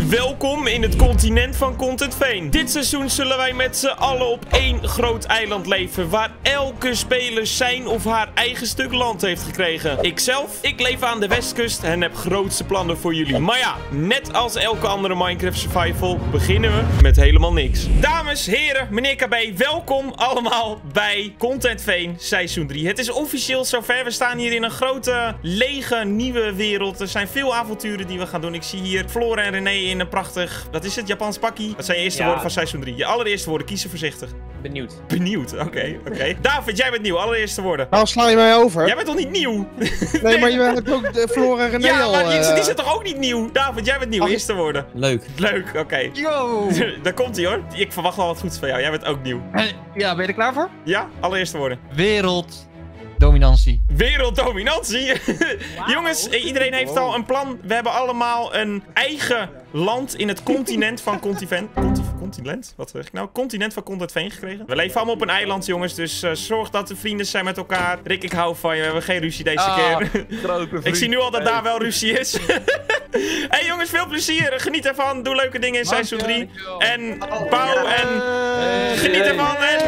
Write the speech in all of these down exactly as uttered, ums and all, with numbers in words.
Welkom in het continent van Content Veen. Dit seizoen zullen wij met z'n allen op één groot eiland leven, waar elke speler zijn of haar eigen stuk land heeft gekregen. Ikzelf, ik leef aan de westkust en heb grootste plannen voor jullie. Maar ja, net als elke andere Minecraft Survival beginnen we met helemaal niks. Dames, heren, meneer K B, welkom allemaal bij Content Veen seizoen drie. Het is officieel zover. We staan hier in een grote, lege, nieuwe wereld. Er zijn veel avonturen die we gaan doen. Ik zie hier Flora en René in een prachtig, wat is het, Japans pakkie? Dat zijn je eerste ja. woorden van seizoen drie. Je allereerste woorden, kies ze voorzichtig. Benieuwd. Benieuwd, oké, okay, oké. Okay. David, jij bent nieuw, allereerste woorden. Waarom sla je mij over? Jij bent toch niet nieuw? Nee, maar je hebt ook de Flora en René ja, al. Ja, maar uh... die zijn toch ook niet nieuw? David, jij bent nieuw, Ach, eerste woorden. Leuk. Leuk, oké. Okay. Yo! Daar komt hij hoor. Ik verwacht wel wat goeds van jou. Jij bent ook nieuw. Ja, ben je er klaar voor? Ja, allereerste woorden. Werelddominantie. Werelddominantie? Wow. Jongens, iedereen heeft al een plan. We hebben allemaal een eigen land in het continent van Contivent. Conti continent? Wat zeg ik nou? Continent van Content Veen gekregen. We leven allemaal op een eiland, jongens. Dus uh, zorg dat de vrienden zijn met elkaar. Rick, ik hou van je. We hebben geen ruzie deze ah, keer. Ik zie nu al dat daar wel ruzie is. Hey jongens, veel plezier. Geniet ervan. Doe leuke dingen in seizoen drie. En bouw en hey, geniet hey, ervan. En...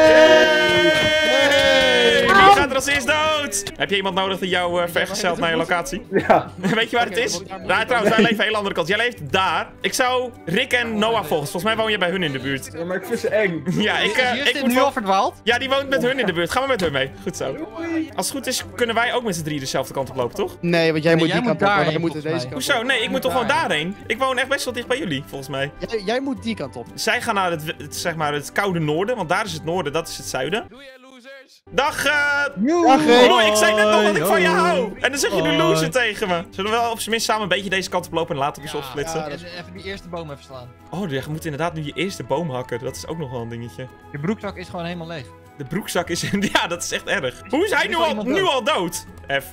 Wie gaat er als eerst dood? Heb je iemand nodig die jou uh, vergezelt naar je locatie? Ja. Weet je waar het is? Daar trouwens, wij leven aan de hele andere kant. Jij leeft daar. Ik zou Rick en Noah volgen. Volgens mij woon je bij hun in de buurt. Ja, maar ik vind ze eng. Ja, ik... Uh, is ik dit moet nu al verdwaald? Ja, die woont met hun in de buurt. Gaan we met hun mee. Goed zo. Als het goed is, kunnen wij ook met z'n drie dezelfde kant op lopen, toch? Nee, want jij nee, moet jij die moet kant op. daarheen, wij moeten deze kant Hoezo? Nee, ik moet toch gewoon daarheen? Ik woon echt best wel dicht bij jullie, volgens mij. Jij, jij moet die kant op. Zij gaan naar het, het, zeg maar, het koude noorden, want daar is het noorden, dat is het zuiden. Doei, losers! Dag, uh... Dag, Rick! Oh, ik zei net nog dat ik van je hou! En dan zeg je nu loser tegen me. Zullen we wel op zijn minst samen een beetje deze kant op lopen en later op eens ja, opsplitsen? Ja, dus even die eerste boom even slaan. Oh, je moet inderdaad nu je eerste boom hakken. Dat is ook nog wel een dingetje. Je broekzak is gewoon helemaal leeg. De broekzak is... Ja, dat is echt erg. Hoe is hij nu al, nu al dood? F.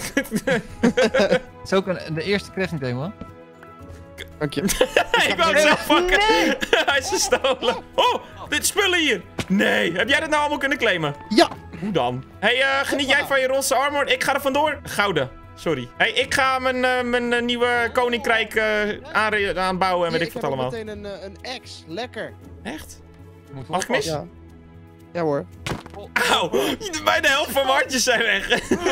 Het is ook een, de eerste crafting demo. Dank je. Ik wou het zelf pakken. Nee. Hij is gestolen. Oh, dit spullen hier. Nee, heb jij dat nou allemaal kunnen claimen? Ja. Hoe dan? Hey, uh, geniet jij van je roze armor? Ik ga er vandoor. Gouden. Sorry. Hey, ik ga mijn, uh, mijn uh, nieuwe koninkrijk uh, aan, aanbouwen en weet ik wat allemaal. Ik heb meteen een, uh, een ex. Lekker. Echt? Mag ik mis? Ja. Ja hoor. Auw, bijna de helft van mijn hartjes zijn weg.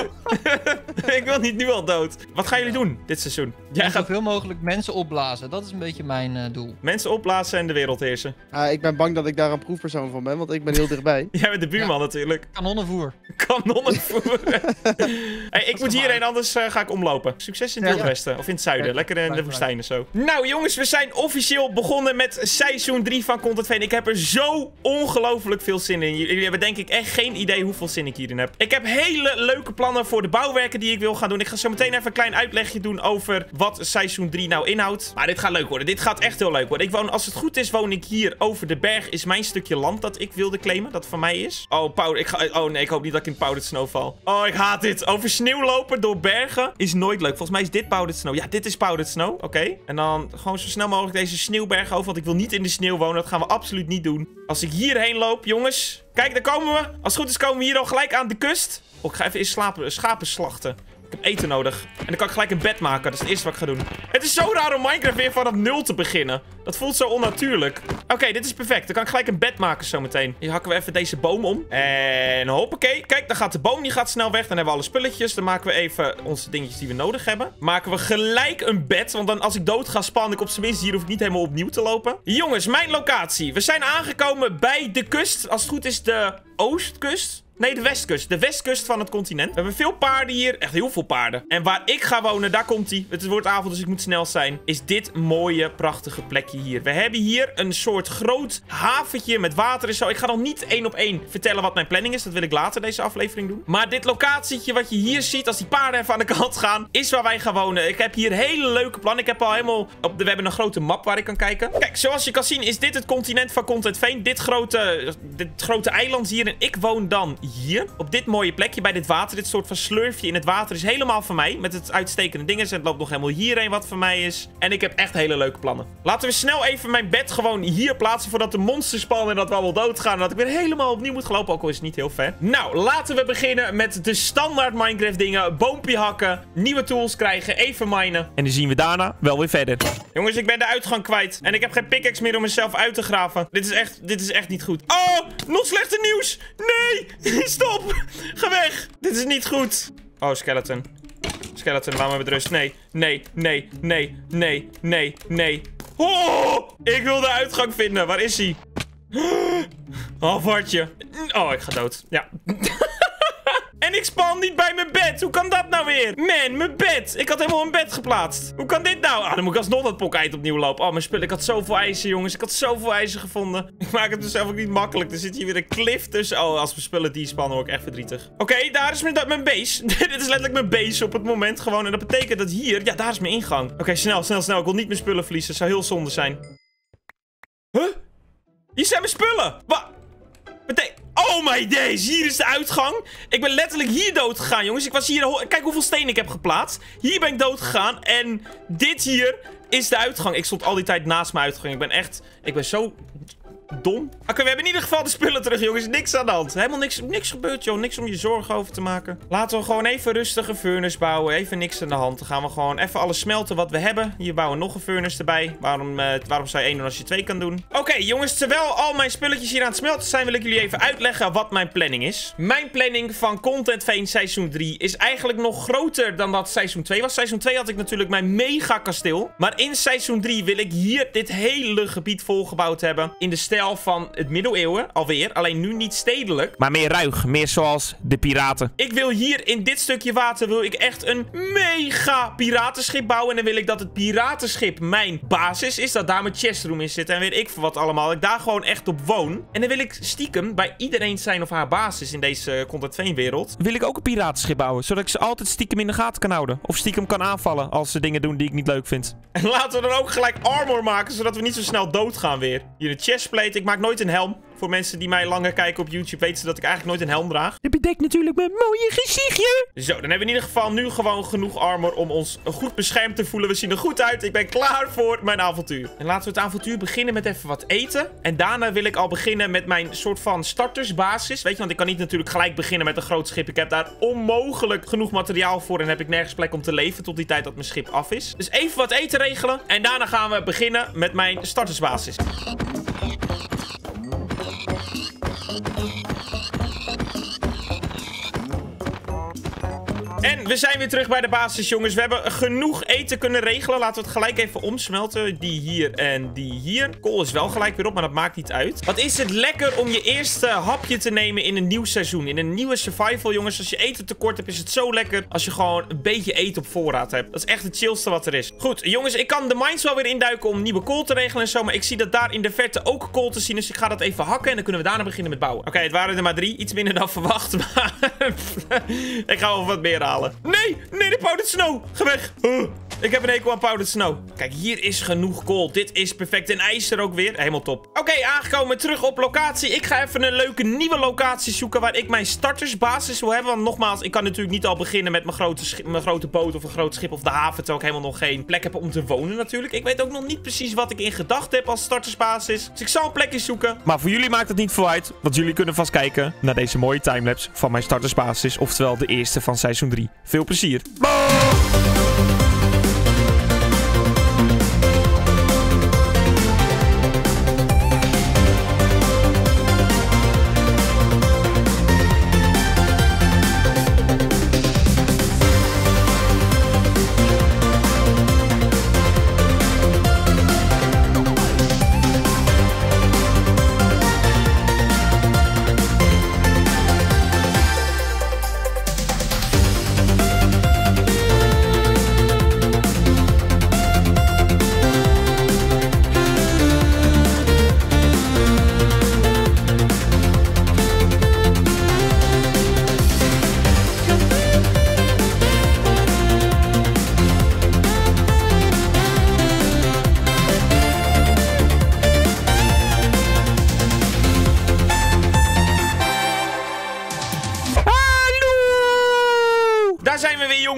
Ik wil niet nu al dood. Wat gaan jullie doen dit seizoen? Jij gaat zoveel mogelijk mensen opblazen. Dat is een beetje mijn uh, doel. Mensen opblazen en de wereld heersen. Uh, ik ben bang dat ik daar een proefpersoon van ben, want ik ben heel dichtbij. Jij bent de buurman ja. natuurlijk. Kanonnenvoer. Kanonnenvoer. Hey, ik moet hierheen, anders uh, ga ik omlopen. Succes in het ja, Wildwesten. Ja. Of in het zuiden. Ja, Lekker in de woestijnen zo. Nou jongens, we zijn officieel begonnen met seizoen drie van Content Veen. Ik heb er zo ongelooflijk veel zin in. Jullie hebben denk ik echt geen idee hoeveel zin ik hierin heb. Ik heb hele leuke plannen voor de bouwwerken die ik wil gaan doen. Ik ga zo meteen even een klein uitlegje doen over wat seizoen drie nou inhoudt. Maar dit gaat leuk worden. Dit gaat echt heel leuk worden. Ik woon, als het goed is, woon ik hier over de berg. Is mijn stukje land dat ik wilde claimen. Dat van mij is. Oh, powder. Ik ga, oh nee, ik hoop niet dat ik in powdered snow val. Oh, ik haat dit. Over sneeuw lopen door bergen is nooit leuk. Volgens mij is dit powdered snow. Ja, dit is powdered snow. Oké. Okay. En dan gewoon zo snel mogelijk deze sneeuwbergen over. Want ik wil niet in de sneeuw wonen. Dat gaan we absoluut niet doen. Als ik hierheen loop, jongens. Kijk, daar komen we. Als het goed is, komen we hier al gelijk aan de kust. Oh, ik ga even eens slapen, schapen slachten. Ik heb eten nodig. En dan kan ik gelijk een bed maken. Dat is het eerste wat ik ga doen. Het is zo raar om Minecraft weer vanaf nul te beginnen. Dat voelt zo onnatuurlijk. Oké, okay, dit is perfect. Dan kan ik gelijk een bed maken zometeen. Hier hakken we even deze boom om. En hoppakee. Kijk, dan gaat de boom. Die gaat snel weg. Dan hebben we alle spulletjes. Dan maken we even onze dingetjes die we nodig hebben. Maken we gelijk een bed. Want dan als ik dood ga, span ik op zijn minst. Hier hoef ik niet helemaal opnieuw te lopen. Jongens, mijn locatie. We zijn aangekomen bij de kust. Als het goed is de oostkust. Nee, de westkust. De westkust van het continent. We hebben veel paarden hier. Echt heel veel paarden. En waar ik ga wonen, daar komt hij. Het wordt avond, dus ik moet snel zijn. Is dit mooie, prachtige plekje hier. We hebben hier een soort groot haventje met water en zo. Ik ga nog niet één op één vertellen wat mijn planning is. Dat wil ik later deze aflevering doen. Maar dit locatietje wat je hier ziet, als die paarden even aan de kant gaan, is waar wij gaan wonen. Ik heb hier hele leuke plannen. Ik heb al helemaal... Op de... We hebben een grote map waar ik kan kijken. Kijk, zoals je kan zien is dit het continent van Content Veen. Dit grote, dit grote eiland hier. En ik woon dan hier. Op dit mooie plekje bij dit water. Dit soort van slurfje in het water is helemaal van mij. Met het uitstekende dingen. En het loopt nog helemaal hierheen wat van mij is. En ik heb echt hele leuke plannen. Laten we snel even mijn bed gewoon hier plaatsen. Voordat de monsters spannen en dat we allemaal doodgaan. En dat ik weer helemaal opnieuw moet gelopen. Ook al is het niet heel ver. Nou, laten we beginnen met de standaard Minecraft dingen. Boompje hakken. Nieuwe tools krijgen. Even minen. En dan zien we daarna wel weer verder. Jongens, ik ben de uitgang kwijt. En ik heb geen pickaxe meer om mezelf uit te graven. Dit is echt, dit is echt niet goed. Oh, nog slechter nieuws. Nee, stop. Ga weg. Dit is niet goed. Oh, skeleton. Skeleton, laat me met rust. Nee, nee, nee, nee, nee, nee, nee. Oh, ik wil de uitgang vinden. Waar is hij? Oh, vartje. Oh, ik ga dood. Ja. En ik spawn niet bij mijn bed. Hoe kan dat nou weer? Man, mijn bed. Ik had helemaal een bed geplaatst. Hoe kan dit nou? Ah, dan moet ik alsnog dat pokijt opnieuw lopen. Oh, mijn spul. Ik had zoveel ijzer, jongens. Ik had zoveel ijzer gevonden. Ik maak het mezelf ook niet makkelijk. Er zit hier weer een cliff tussen. Oh, als mijn spullen die spannen, word ik echt verdrietig. Oké, okay, daar is mijn, mijn base. Dit is letterlijk mijn base op het moment gewoon. En dat betekent dat hier... Ja, daar is mijn ingang. Oké, okay, snel, snel, snel. Ik wil niet mijn spullen verliezen. Het zou heel zonde zijn. Huh? Hier zijn mijn spullen. Wat? Betekent... Oh my days, hier is de uitgang. Ik ben letterlijk hier dood gegaan, jongens. Ik was hier... Kijk hoeveel steen ik heb geplaatst. Hier ben ik dood gegaan. En dit hier is de uitgang. Ik stond al die tijd naast mijn uitgang. Ik ben echt... Ik ben zo... dom. Oké, okay, we hebben in ieder geval de spullen terug, jongens. Niks aan de hand. Helemaal niks, niks gebeurd, joh. Niks om je zorgen over te maken. Laten we gewoon even rustig een furnace bouwen. Even niks aan de hand. Dan gaan we gewoon even alles smelten wat we hebben. Hier bouwen we nog een furnace erbij. Waarom, uh, waarom zou je één doen als je twee kan doen? Oké, okay, jongens. Terwijl al mijn spulletjes hier aan het smelten zijn, wil ik jullie even uitleggen wat mijn planning is. Mijn planning van Content Veen seizoen drie is eigenlijk nog groter dan dat seizoen twee was. Seizoen twee had ik natuurlijk mijn mega kasteel. Maar in seizoen drie wil ik hier dit hele gebied volgebouwd hebben. In de stijl van het middeleeuwen alweer. Alleen nu niet stedelijk. Maar meer ruig. Meer zoals de piraten. Ik wil hier in dit stukje water wil ik echt een mega piratenschip bouwen. En dan wil ik dat het piratenschip mijn basis is. Dat daar mijn chestroom in zit. En weet ik voor wat allemaal. Dat ik daar gewoon echt op woon. En dan wil ik stiekem bij iedereen zijn of haar basis in deze Content Veen wereld. Wil ik ook een piratenschip bouwen. Zodat ik ze altijd stiekem in de gaten kan houden. Of stiekem kan aanvallen als ze dingen doen die ik niet leuk vind. En laten we dan ook gelijk armor maken. Zodat we niet zo snel doodgaan weer. Hier een chestplate. Ik maak nooit een helm. Voor mensen die mij langer kijken op YouTube weten ze dat ik eigenlijk nooit een helm draag. Je bedekt natuurlijk mijn mooie gezichtje. Zo, dan hebben we in ieder geval nu gewoon genoeg armor om ons goed beschermd te voelen. We zien er goed uit. Ik ben klaar voor mijn avontuur. En laten we het avontuur beginnen met even wat eten. En daarna wil ik al beginnen met mijn soort van startersbasis. Weet je, want ik kan niet natuurlijk gelijk beginnen met een groot schip. Ik heb daar onmogelijk genoeg materiaal voor. En heb ik nergens plek om te leven tot die tijd dat mijn schip af is. Dus even wat eten regelen. En daarna gaan we beginnen met mijn startersbasis. En we zijn weer terug bij de basis, jongens. We hebben genoeg eten kunnen regelen. Laten we het gelijk even omsmelten. Die hier en die hier. Kool is wel gelijk weer op, maar dat maakt niet uit. Wat is het lekker om je eerste hapje te nemen in een nieuw seizoen. In een nieuwe survival, jongens. Als je eten tekort hebt, is het zo lekker als je gewoon een beetje eten op voorraad hebt. Dat is echt het chillste wat er is. Goed, jongens. Ik kan de mines wel weer induiken om nieuwe kool te regelen en zo. Maar ik zie dat daar in de verte ook kool te zien. Dus ik ga dat even hakken en dan kunnen we daarna beginnen met bouwen. Oké, okay, het waren er maar drie. Iets minder dan verwacht. Maar ik ga wel wat meer halen. Nee, nee, de powdered snow. Ga weg. Uh, ik heb een hekel aan powdered snow. Kijk, hier is genoeg kool. Dit is perfect. En ijzer ook weer. Helemaal top. Oké, okay, aangekomen terug op locatie. Ik ga even een leuke nieuwe locatie zoeken waar ik mijn startersbasis wil hebben. Want nogmaals, ik kan natuurlijk niet al beginnen met mijn grote, mijn grote boot of een groot schip of de haven. Terwijl ik helemaal nog geen plek heb om te wonen natuurlijk. Ik weet ook nog niet precies wat ik in gedachten heb als startersbasis. Dus ik zal een plekje zoeken. Maar voor jullie maakt het niet veel uit. Want jullie kunnen vast kijken naar deze mooie timelapse van mijn startersbasis. Oftewel de eerste van seizoen drie. Veel plezier.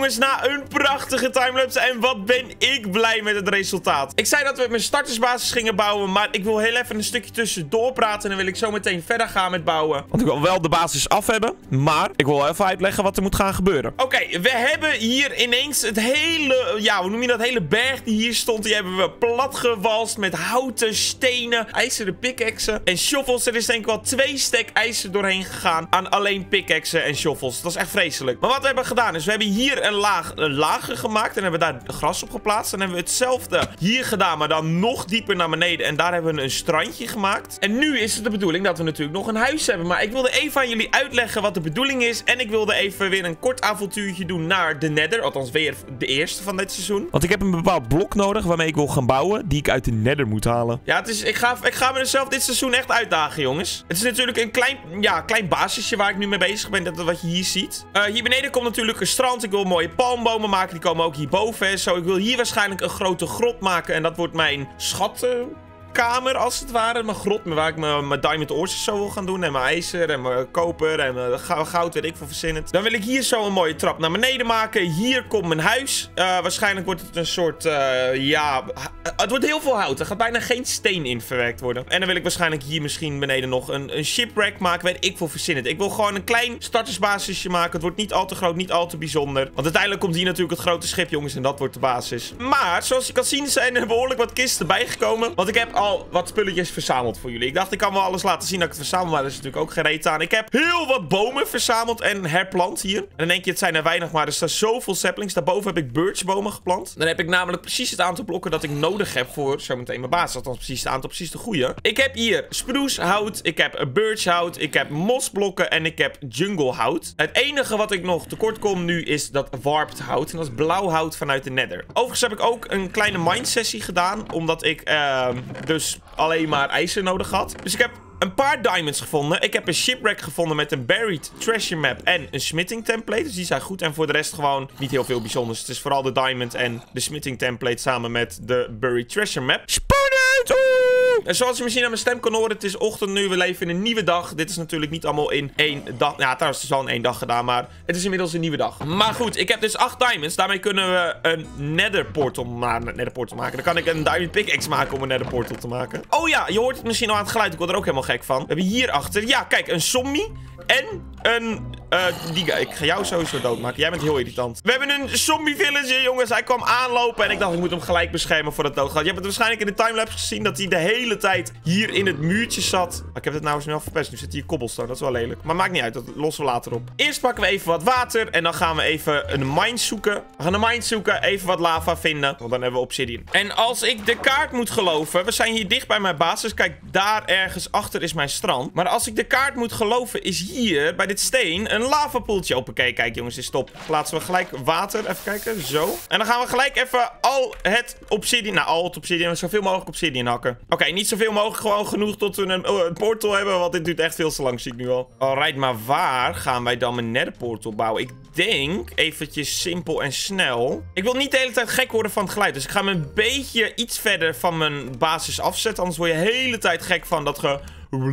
jongens, na een prachtige timelapse. En wat ben ik blij met het resultaat. Ik zei dat we mijn startersbasis gingen bouwen. Maar ik wil heel even een stukje tussendoor praten. En dan wil ik zo meteen verder gaan met bouwen. Want ik wil wel de basis af hebben. Maar ik wil even uitleggen wat er moet gaan gebeuren. Oké, okay, we hebben hier ineens het hele... Ja, hoe noem je dat? Hele berg die hier stond. Die hebben we platgewalst met houten, stenen, ijzeren pickaxen en shovels. Er is denk ik wel twee stek ijzer doorheen gegaan aan alleen pickaxen en shovels. Dat is echt vreselijk. Maar wat we hebben gedaan is, we hebben hier een laag een lager gemaakt. En hebben we daar gras op geplaatst. Dan hebben we hetzelfde hier gedaan, maar dan nog dieper naar beneden. En daar hebben we een strandje gemaakt. En nu is het de bedoeling dat we natuurlijk nog een huis hebben. Maar ik wilde even aan jullie uitleggen wat de bedoeling is. En ik wilde even weer een kort avontuurtje doen naar de Nether. Althans, weer de eerste van dit seizoen. Want ik heb een bepaald blok nodig waarmee ik wil gaan bouwen. Die ik uit de Nether moet halen. Ja, het is, ik, ga, ik ga mezelf dit seizoen echt uitdagen, jongens. Het is natuurlijk een klein, ja, klein basisje waar ik nu mee bezig ben. Dat wat je hier ziet. Uh, hier beneden komt natuurlijk een strand. Ik wil mooie palmbomen maken. Die komen ook hierboven. En zo. Ik wil hier waarschijnlijk een grote grot maken. En dat wordt mijn schattenkamer, als het ware. Mijn grot, waar ik mijn, mijn diamond ores zo wil gaan doen. En mijn ijzer en mijn koper en mijn goud, weet ik veel verzinnend. Dan wil ik hier zo een mooie trap naar beneden maken. Hier komt mijn huis. Uh, waarschijnlijk wordt het een soort, uh, ja... Het wordt heel veel hout. Er gaat bijna geen steen in verwerkt worden. En dan wil ik waarschijnlijk hier misschien beneden nog een, een shipwreck maken. Weet ik veel verzinnend. Ik wil gewoon een klein startersbasisje maken. Het wordt niet al te groot, niet al te bijzonder. Want uiteindelijk komt hier natuurlijk het grote schip, jongens. En dat wordt de basis. Maar, zoals je kan zien, zijn er behoorlijk wat kisten bijgekomen. Want ik heb al wat spulletjes verzameld voor jullie. Ik dacht, ik kan wel alles laten zien dat ik het verzamel. Maar er is natuurlijk ook geen reet aan. Ik heb heel wat bomen verzameld en herplant hier. En dan denk je, het zijn er weinig, maar er staan zoveel saplings. Daarboven heb ik birchbomen geplant. Dan heb ik namelijk precies het aantal blokken dat ik nodig heb voor zometeen mijn basis. Althans, precies het aantal, precies de goede. Ik heb hier sprucehout, ik heb birchhout, ik heb mosblokken en ik heb junglehout. Het enige wat ik nog tekort kom nu is dat warped hout. En dat is blauw hout vanuit de Nether. Overigens heb ik ook een kleine mine sessie gedaan, omdat ik uh, dus alleen maar ijzer nodig had. Dus ik heb een paar diamonds gevonden. Ik heb een shipwreck gevonden met een buried treasure map en een smithing template. Dus die zijn goed. En voor de rest gewoon niet heel veel bijzonders. Het is vooral de diamond en de smithing template samen met de buried treasure map. Spannend! Oeh! En zoals je misschien aan mijn stem kan horen, het is ochtend nu. We leven in een nieuwe dag. Dit is natuurlijk niet allemaal in één dag. Ja, trouwens, het is wel in één dag gedaan, maar het is inmiddels een nieuwe dag. Maar goed, ik heb dus acht diamonds. Daarmee kunnen we een nether portal, ma nether portal maken. Dan kan ik een diamond pickaxe maken om een nether portal te maken. Oh ja, je hoort het misschien al aan het geluid. Ik word er ook helemaal gek van. We hebben hierachter, ja, kijk, een zombie en een... Uh, die guy. Ik ga jou sowieso doodmaken. Jij bent heel irritant. We hebben een zombie villager, jongens. Hij kwam aanlopen en ik dacht, ik moet hem gelijk beschermen voor het doodgaat. Je hebt het waarschijnlijk in de timelapse gezien dat hij de hele tijd hier in het muurtje zat. Maar ik heb het nou snel verpest. Nu zit hier cobblestone. Dat is wel lelijk. Maar maakt niet uit. Dat lossen we later op. Eerst pakken we even wat water en dan gaan we even een mine zoeken. We gaan een mine zoeken. Even wat lava vinden. Want dan hebben we obsidian. En als ik de kaart moet geloven. We zijn hier dicht bij mijn basis. Kijk, daar ergens achter is mijn strand. Maar als ik de kaart moet geloven, is hier bij dit steen een lavapoeltje. Oké, kijk jongens, is stop. Plaatsen we gelijk water. Even kijken, zo. En dan gaan we gelijk even al het obsidian, nou al het obsidian, zoveel mogelijk obsidian hakken. Oké, okay, niet zoveel mogelijk, gewoon genoeg tot we een, uh, een portal hebben, want dit duurt echt veel te lang, zie ik nu al. Alright, maar waar gaan wij dan een nether portal bouwen? Ik denk, eventjes simpel en snel. Ik wil niet de hele tijd gek worden van het geluid, dus ik ga me een beetje iets verder van mijn basis afzetten, anders word je de hele tijd gek van dat ge...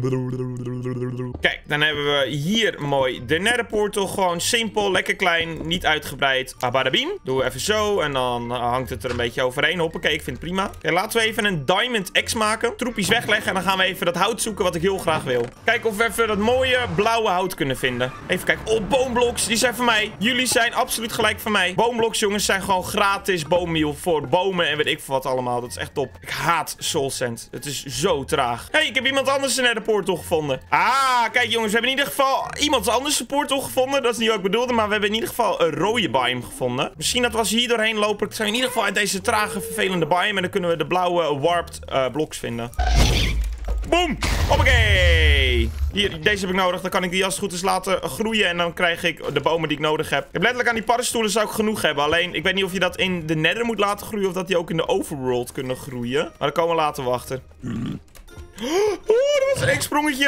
Kijk, dan hebben we hier mooi de nether portal. Gewoon simpel, lekker klein, niet uitgebreid. Abadabiem. Doen we even zo en dan hangt het er een beetje overheen. Hoppakee, ik vind het prima. Okay, laten we even een diamond X maken. Troepjes wegleggen en dan gaan we even dat hout zoeken wat ik heel graag wil. Kijken of we even dat mooie blauwe hout kunnen vinden. Even kijken. Oh, boomblocks, die zijn van mij. Jullie zijn absoluut gelijk van mij. Boomblocks, jongens, zijn gewoon gratis boommeal voor bomen en weet ik veel wat allemaal. Dat is echt top. Ik haat soul sand. Het is zo traag. Hé, hey, ik heb iemand anders een nether portal gevonden. Ah, kijk jongens, we hebben in ieder geval iemand anders een portal gevonden. Dat is niet wat ik bedoelde, maar we hebben in ieder geval een rode biome gevonden. Misschien dat we als hier doorheen lopen, zijn we in ieder geval uit deze trage, vervelende biome. En dan kunnen we de blauwe warped uh, blocks vinden. Boom! Hoppakee! Hier, deze heb ik nodig. Dan kan ik die als het goed is laten groeien. En dan krijg ik de bomen die ik nodig heb. Ik heb letterlijk aan die paddenstoelen zou ik genoeg hebben. Alleen, ik weet niet of je dat in de nether moet laten groeien. Of dat die ook in de overworld kunnen groeien. Maar daar komen we later wachten. Oh, dat was een sprongetje.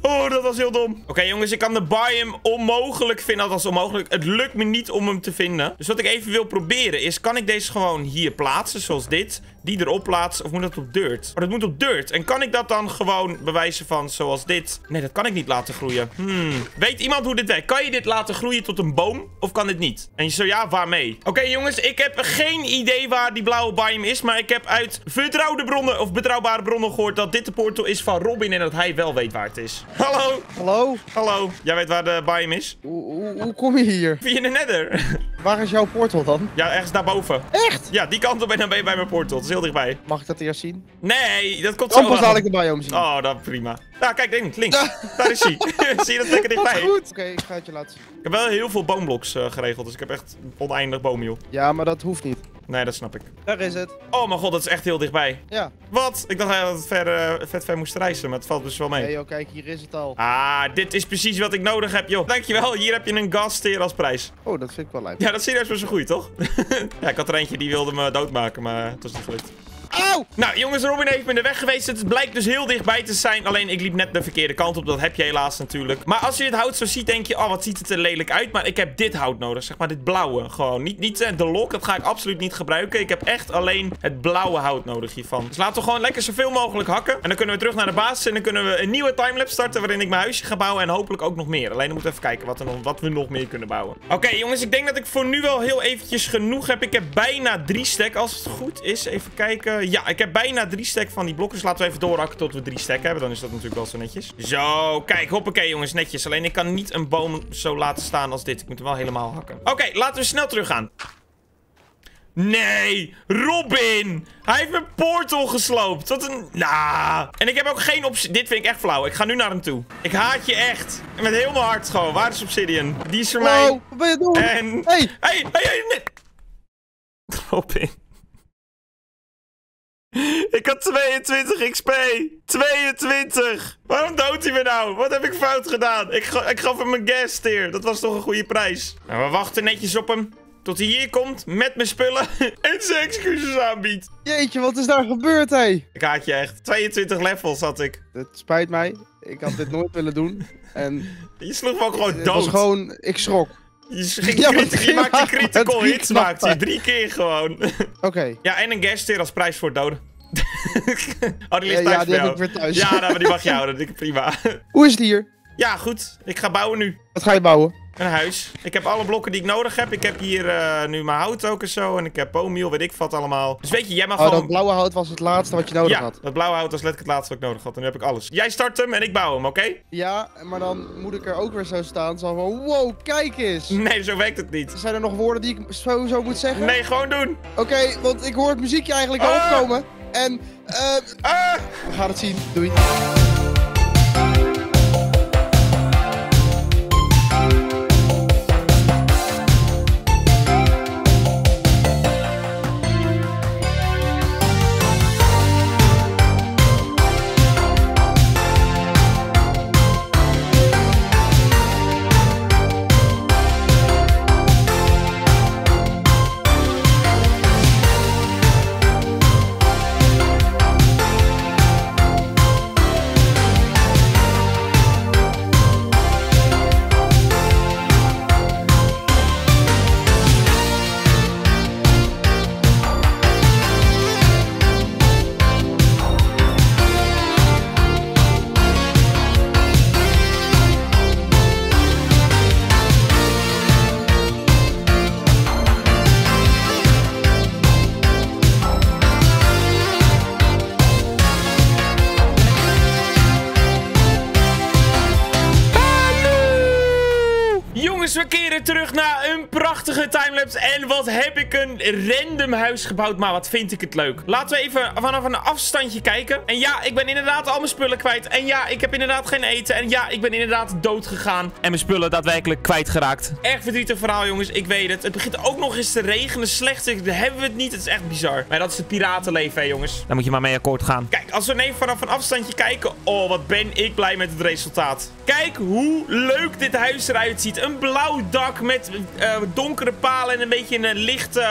Oh, dat was heel dom. Oké, okay, jongens, ik kan de biome onmogelijk vinden. Althans, onmogelijk. Het lukt me niet om hem te vinden. Dus wat ik even wil proberen is, kan ik deze gewoon hier plaatsen, zoals dit? Die erop plaatsen, of moet dat op dirt? Oh, dat moet op dirt. En kan ik dat dan gewoon bewijzen van, zoals dit? Nee, dat kan ik niet laten groeien. Hmm. Weet iemand hoe dit werkt? Kan je dit laten groeien tot een boom? Of kan dit niet? En zo ja, waarmee? Oké, okay, jongens, ik heb geen idee waar die blauwe biome is. Maar ik heb uit vertrouwde bronnen, of betrouwbare bronnen gehoord, dat dit de portal is van Robin. En dat hij wel weet waar het is. Hallo? Hallo? Hallo? Jij weet waar de biome is? Hoe, hoe, hoe kom je hier? Via de nether. Waar is jouw portal dan? Ja, ergens daarboven. Echt? Ja, die kant op en dan ben je bij mijn portal. Dat is heel dichtbij. Mag ik dat eerst zien? Nee, dat komt Dan zo pas aan. laat ik de biome zien. Oh, dat prima. Nou, kijk, links. links. Daar is hij. Zie je dat lekker dichtbij? Goed. Oké, okay, ik ga het je laten zien. Ik heb wel heel veel boombloks uh, geregeld, dus ik heb echt oneindig boom, joh. Ja, maar dat hoeft niet. Nee, dat snap ik. Daar is het. Oh mijn god, dat is echt heel dichtbij. Ja. Wat? Ik dacht dat het ver, uh, vet ver moest reizen, maar het valt dus wel mee. Nee joh, kijk, hier is het al. Ah, dit is precies wat ik nodig heb, joh. Dankjewel, hier heb je een gasteer als prijs. Oh, dat vind ik wel leuk. Ja, dat is serieus wel zo goed, toch? Ja, ik had er eentje die wilde me doodmaken, maar het was niet gelukt. Auw! Nou, jongens, Robin heeft me in de weg geweest. Het blijkt dus heel dichtbij te zijn. Alleen, ik liep net de verkeerde kant op. Dat heb je helaas natuurlijk. Maar als je het hout zo ziet, denk je... Oh, wat ziet het er lelijk uit. Maar ik heb dit hout nodig. Zeg maar, dit blauwe. Gewoon. Niet, niet uh, de lok. Dat ga ik absoluut niet gebruiken. Ik heb echt alleen het blauwe hout nodig hiervan. Dus laten we gewoon lekker zoveel mogelijk hakken. En dan kunnen we terug naar de basis. En dan kunnen we een nieuwe timelapse starten... waarin ik mijn huisje ga bouwen. En hopelijk ook nog meer. Alleen, dan moeten we even kijken wat, er nog, wat we nog meer kunnen bouwen. Oké, okay, jongens. Ik denk dat ik voor nu wel heel eventjes genoeg heb. Ik heb bijna drie stack. Als het goed is. Even kijken. Ja, ik heb bijna drie stack van die blokken. Dus laten we even doorhakken tot we drie stack hebben. Dan is dat natuurlijk wel zo netjes. Zo, kijk, hoppakee jongens, netjes. Alleen ik kan niet een boom zo laten staan als dit. Ik moet hem wel helemaal hakken. Oké, okay, laten we snel teruggaan. Nee, Robin! Hij heeft mijn portal gesloopt. Wat een... Nah. En ik heb ook geen optie. Dit vind ik echt flauw. Ik ga nu naar hem toe. Ik haat je echt. Met heel mijn hart gewoon. Waar is Obsidian? Die is voor mij. Wow, wat ben je doen? En... Hey! Hey, hey, hey, nee. Robin. Ik had tweeëntwintig X P. tweeëntwintig. Waarom doodt hij me nou? Wat heb ik fout gedaan? Ik, ga, ik gaf hem een gas tier. Dat was toch een goede prijs. Nou, we wachten netjes op hem. Tot hij hier komt met mijn spullen. En zijn excuses aanbiedt. Jeetje, wat is daar gebeurd, hé? Hey? Ik haat je echt. tweeëntwintig levels had ik. Het spijt mij. Ik had dit nooit willen doen. En... Je sloeg me ook gewoon dood. Het was gewoon... Ik schrok. Je, ging Ja, crit- je maakt een critical hits, knap, maakt je drie keer gewoon. Oké. Okay. Ja, en een gas tier als prijs voor het doden. Oh, die ligt Ja, thuis ja, bij die heb jou. ik weer thuis. Ja, nou, maar die mag je houden. Ik prima. Hoe is het hier? Ja, goed. Ik ga bouwen nu. Wat ga je bouwen? Een huis. Ik heb alle blokken die ik nodig heb. Ik heb hier uh, nu mijn hout ook en zo. En ik heb boommeal, weet ik wat allemaal. Dus weet je, jij mag oh, gewoon... dat blauwe hout was het laatste wat je nodig ja, had. dat blauwe hout was letterlijk het laatste wat ik nodig had. En nu heb ik alles. Jij start hem en ik bouw hem, oké? Okay? Ja, maar dan moet ik er ook weer zo staan. Zo van, wow, kijk eens. Nee, zo werkt het niet. Zijn er nog woorden die ik sowieso moet zeggen? Nee, gewoon doen. Oké, okay, want ik hoor het muziekje eigenlijk al ah. opkomen. En, eh... Ah. we gaan het zien. Doei. We keren terug naar een prachtige timelapse. En wat heb ik een random huis gebouwd. Maar wat vind ik het leuk. Laten we even vanaf een afstandje kijken. En ja, ik ben inderdaad al mijn spullen kwijt. En ja, ik heb inderdaad geen eten. En ja, ik ben inderdaad dood gegaan. En mijn spullen daadwerkelijk kwijtgeraakt. Erg verdrietig verhaal, jongens. Ik weet het. Het begint ook nog eens te regenen. Slecht. Hebben we het niet. Het is echt bizar. Maar dat is het piratenleven, hè, jongens. Daar moet je maar mee akkoord gaan. Kijk, als we even vanaf een afstandje kijken. Oh, wat ben ik blij met het resultaat. Kijk hoe leuk dit huis eruit ziet. Een blauw dak met uh, donkere palen en een beetje een lichte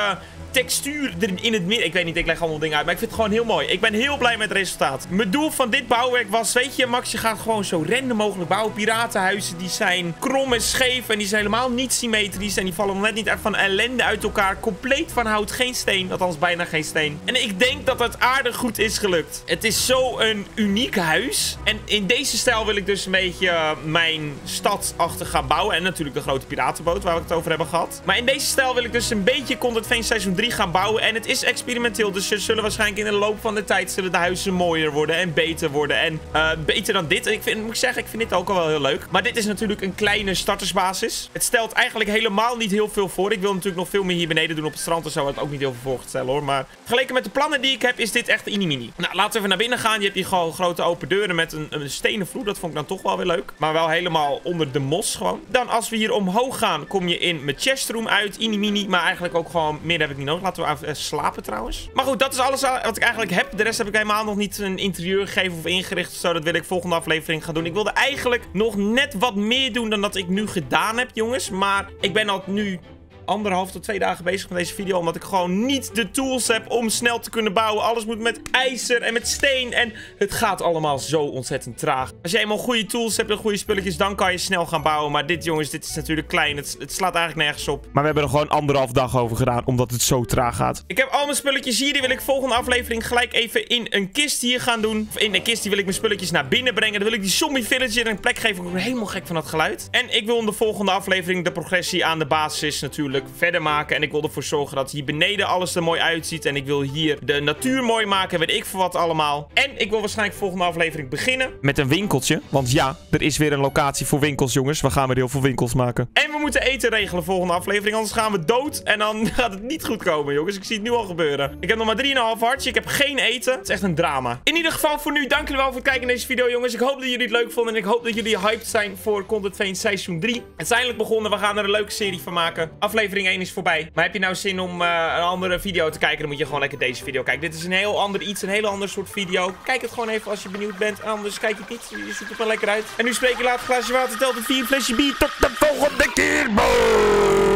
textuur er in het midden. Ik weet niet, ik leg allemaal dingen uit, maar ik vind het gewoon heel mooi. Ik ben heel blij met het resultaat. Mijn doel van dit bouwwerk was, weet je, Max, je gaat gewoon zo random mogelijk bouwen. Piratenhuizen, die zijn krom en scheef en die zijn helemaal niet symmetrisch en die vallen nog net niet uit van ellende uit elkaar. Compleet van hout, geen steen, althans bijna geen steen. En ik denk dat het aardig goed is gelukt. Het is zo een uniek huis. En in deze stijl wil ik dus een beetje uh, mijn stad achter gaan bouwen. En natuurlijk de grote piratenboot waar we het over hebben gehad. Maar in deze stijl wil ik dus een beetje Content Vein seizoen drie gaan bouwen. En het is experimenteel. Dus er zullen waarschijnlijk in de loop van de tijd zullen de huizen mooier worden en beter worden. En uh, beter dan dit. En ik vind, moet ik zeggen, ik vind dit ook al wel heel leuk. Maar dit is natuurlijk een kleine startersbasis. Het stelt eigenlijk helemaal niet heel veel voor. Ik wil natuurlijk nog veel meer hier beneden doen op het strand. En zo had het ook niet heel veel voor stellen hoor. Maar vergeleken met de plannen die ik heb, is dit echt inimini. Nou, laten we even naar binnen gaan. Je hebt hier gewoon grote open deuren met een, een stenen vloer. Dat vond ik dan toch wel weer leuk. Maar wel helemaal onder de mos gewoon. Dan als we hier omhoog gaan, kom je in mijn chestroom uit. Inimini, maar eigenlijk ook gewoon meer heb ik niet nodig. Laten we even uh, slapen trouwens. Maar goed, dat is alles wat ik eigenlijk heb. De rest heb ik helemaal nog niet een interieur gegeven of ingericht of zo. Dat wil ik volgende aflevering gaan doen. Ik wilde eigenlijk nog net wat meer doen dan dat ik nu gedaan heb, jongens. Maar ik ben al nu anderhalf tot twee dagen bezig met deze video. Omdat ik gewoon niet de tools heb om snel te kunnen bouwen. Alles moet met ijzer en met steen. En het gaat allemaal zo ontzettend traag. Als je eenmaal goede tools hebt en goede spulletjes, dan kan je snel gaan bouwen. Maar dit, jongens, dit is natuurlijk klein. Het, het slaat eigenlijk nergens op. Maar we hebben er gewoon anderhalf dag over gedaan, omdat het zo traag gaat. Ik heb al mijn spulletjes hier. Die wil ik volgende aflevering gelijk even in een kist hier gaan doen. Of in een kist, die wil ik mijn spulletjes naar binnen brengen. Dan wil ik die zombie villager een plek geven. Ik word helemaal gek van dat geluid. En ik wil in de volgende aflevering de progressie aan de basis natuurlijk verder maken. En ik wil ervoor zorgen dat hier beneden alles er mooi uitziet. En ik wil hier de natuur mooi maken. Weet ik voor wat allemaal. En ik wil waarschijnlijk volgende aflevering beginnen met een winkeltje. Want ja, er is weer een locatie voor winkels, jongens. We gaan weer heel veel winkels maken. En we moeten eten regelen volgende aflevering. Anders gaan we dood. En dan gaat het niet goed komen, jongens. Ik zie het nu al gebeuren. Ik heb nog maar drie komma vijf hartje. Ik heb geen eten. Het is echt een drama. In ieder geval voor nu, dank jullie wel voor het kijken in deze video, jongens. Ik hoop dat jullie het leuk vonden. En ik hoop dat jullie hyped zijn voor Content Vein seizoen drie. Het is eindelijk begonnen. We gaan er een leuke serie van maken. Aflevering één is voorbij. Maar heb je nou zin om uh, een andere video te kijken, dan moet je gewoon lekker deze video kijken. Dit is een heel ander iets, een heel ander soort video. Kijk het gewoon even als je benieuwd bent. En anders kijk je het niet. Je zoekt het wel lekker uit. En nu spreek je later. Glaasje water, telt het vier, flesje bier. Tot de volgende keer. Boom!